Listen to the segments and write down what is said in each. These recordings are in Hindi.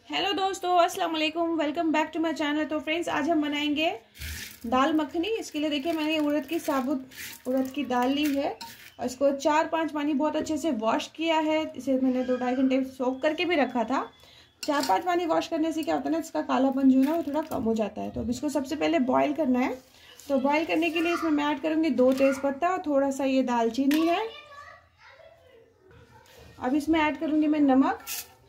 हेलो दोस्तों, अस्सलाम वालेकुम। Welcome back to my channel. तो फ्रेंड्स, आज हम बनाएंगे दाल मखनी। इसके लिए देखिए, मैंने उड़द की साबुत उड़द की दाल ली है और इसको 4-5 पानी बहुत अच्छे से वॉश किया है। इसे मैंने 2-2.5 घंटे सोक करके भी रखा था। 4-5 पानी वॉश करने से क्या होता है ना, इसका कालापन जो है ना वो थोड़ा कम हो जाता है। तो अब इसको सबसे पहले बॉयल करना है। तो बॉयल करने के लिए इसमें मैं ऐड करूँगी 2 तेज़पत्ता और थोड़ा सा ये दालचीनी है। अब इसमें ऐड करूँगी मैं नमक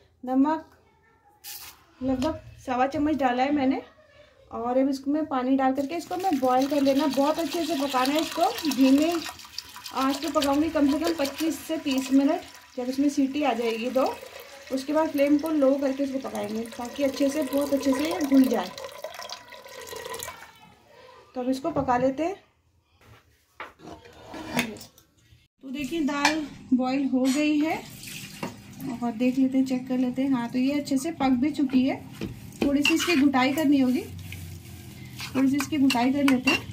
लगभग 1.25 चम्मच डाला है मैंने। और अब इसको मैं पानी डाल करके इसको मैं बॉईल कर लेना, बहुत अच्छे से पकाना है। इसको धीमे आंच पे पकाऊंगी कम से कम 25 से 30 मिनट। जब इसमें सीटी आ जाएगी तो उसके बाद फ्लेम को लो करके इसको पकाएंगे ताकि अच्छे से बहुत अच्छे से ये घुल जाए। तो अब इसको पका लेते हैं। तो देखिए, दाल बॉईल हो गई है और देख लेते हैं, चेक कर लेते हैं। हाँ, तो ये अच्छे से पक भी चुकी है। थोड़ी सी इसकी घुटाई करनी होगी, थोड़ी सी इसकी घुटाई कर लेते हैं।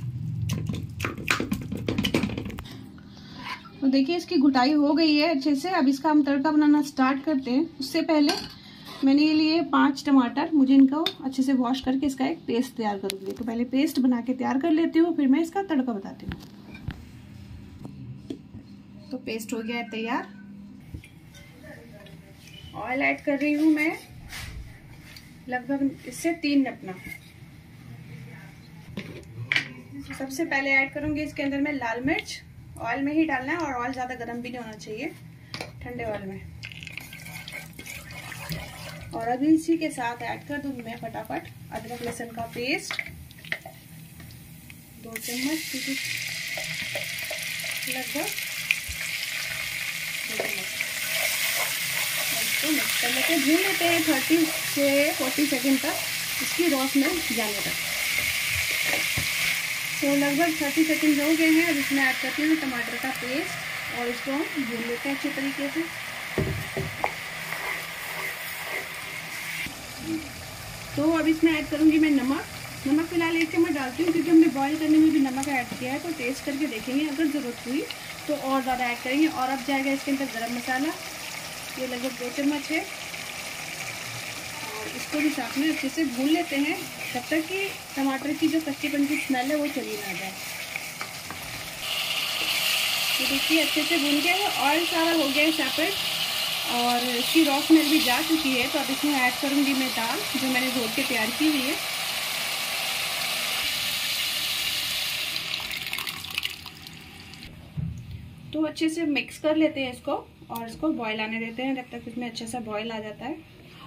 तो देखिए, इसकी घुटाई हो गई है अच्छे से। अब इसका हम तड़का बनाना स्टार्ट करते हैं। उससे पहले मैंने ये लिए 5 टमाटर, मुझे इनको अच्छे से वॉश करके इसका एक पेस्ट तैयार करूँगी। तो पहले पेस्ट बना के तैयार कर लेती हूँ, फिर मैं इसका तड़का बताती हूँ। तो पेस्ट हो गया है तैयार। ऑयल ऐड कर रही हूँ मैं, लगभग इससे 3 नपना। सबसे पहले ऐड करूंगी इसके अंदर में लाल मिर्च। ऑयल में ही डालना है और ऑयल ज़्यादा गर्म भी नहीं होना चाहिए, ठंडे ऑयल में। और अभी इसी के साथ ऐड कर दूंगी मैं फटाफट अदरक लहसुन का पेस्ट 2 चम्मच, लगभग 2 चम्मच। तो मिक्स कर लेते हैं, भून लेते हैं 30 से 40 सेकंड तक, इसकी रॉ स्मेल जाने तक। तो लगभग 30 सेकंड हो गए हैं। अब इसमें ऐड करती हूँ टमाटर का पेस्ट और इसको हम भून लेते हैं अच्छे तरीके से। तो अब इसमें ऐड करूँगी मैं नमक फिलहाल 1 चम्मच डालती हूँ, क्योंकि हमने बॉईल करने में भी नमक ऐड किया है। तो टेस्ट करके देखेंगे, अगर ज़रूरत हुई तो और ज़्यादा ऐड करेंगे। और अब जाएगा इसके अंदर गरम मसाला, ये लगभग 2 चम्मच है। और इसको भी साथ में अच्छे से भून लेते हैं तब तक कि टमाटर की जो कच्चीपन की स्मेल है वो चली ना जाए। तो देखिए, अच्छे से भून के ऑयल सारा हो गया है सेपरेट और इसकी रॉ स्मेल भी जा चुकी है। तो अब इसमें ऐड करूँगी मैं दाल जो मैंने धो के तैयार की हुई है। तो अच्छे से मिक्स कर लेते हैं इसको और इसको बॉईल आने देते हैं जब तक इसमें अच्छे से बॉईल आ जाता है।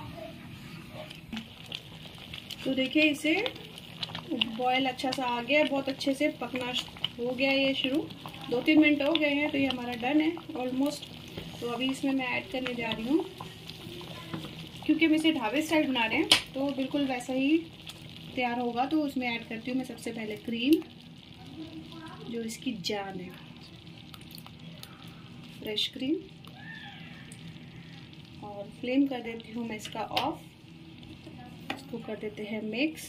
तो देखिए, इसे बॉईल अच्छा सा आ गया है, बहुत अच्छे से पकना हो गया है ये शुरू। 2-3 मिनट हो गए हैं, तो ये हमारा डन है ऑलमोस्ट। तो अभी इसमें मैं ऐड करने जा रही हूँ, क्योंकि हम इसे ढाबे स्टाइल बना रहे हैं तो बिल्कुल वैसा ही तैयार होगा। तो उसमें ऐड करती हूँ मैं सबसे पहले क्रीम, जो इसकी जान है, फ्रेश क्रीम। और फ्लेम कर देती हूँ मैं इसका ऑफ, इसको कर देते हैं मिक्स।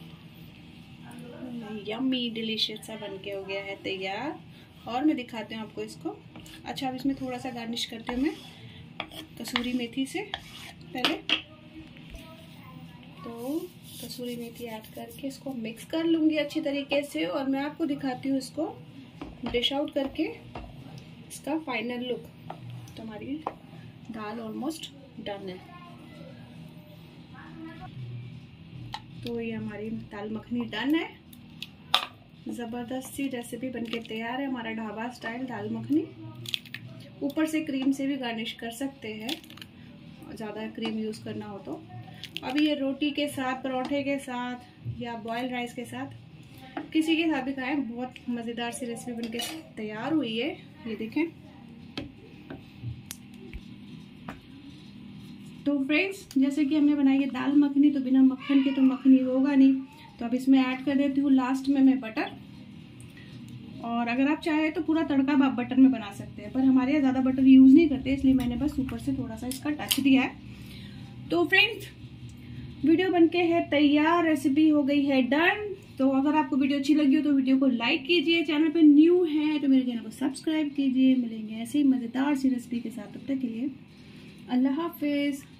यम्मी डिलीशियस सा बनके हो गया है तैयार। और मैं दिखाती हूँ आपको इसको। अच्छा, अब इसमें थोड़ा सा गार्निश करती हूँ मैं कसूरी मेथी से पहले। तो कसूरी मेथी ऐड करके इसको मिक्स कर लूँगी अच्छी तरीके से। और मैं आपको दिखाती हूँ इसको डिश आउट करके, इसका फाइनल लुक। तो हमारी दाल ऑलमोस्ट डन है। तो ये हमारी दाल मखनी डन है। ज़बरदस्त सी रेसिपी बनके तैयार है, हमारा ढाबा स्टाइल दाल मखनी। ऊपर से क्रीम से भी गार्निश कर सकते हैं, ज़्यादा क्रीम यूज़ करना हो तो। अभी ये रोटी के साथ, परोठे के साथ या बॉयल राइस के साथ, किसी के साथ भी खाएं, बहुत मज़ेदार सी रेसिपी बनके तैयार हुई है। ये देखें। तो फ्रेंड्स, जैसे कि हमने बनाई है दाल मखनी, तो बिना मक्खन के तो मखनी होगा नहीं। तो अब इसमें ऐड कर देती हूँ लास्ट में मैं बटर। और अगर आप चाहें तो पूरा तड़का आप बटर में बना सकते हैं, पर हमारे यहाँ ज़्यादा बटर यूज़ नहीं करते, इसलिए मैंने बस ऊपर से थोड़ा सा इसका टच दिया है। तो फ्रेंड्स, वीडियो बनके है तैयार, रेसिपी हो गई है डन। तो अगर आपको वीडियो अच्छी लगी हो तो वीडियो को लाइक कीजिए, चैनल पे न्यू है तो मेरे चैनल को सब्सक्राइब कीजिए। मिलेंगे ऐसे ही मज़ेदार सी रेसिपी के साथ, तब तक के लिए अल्लाह हाफिज़।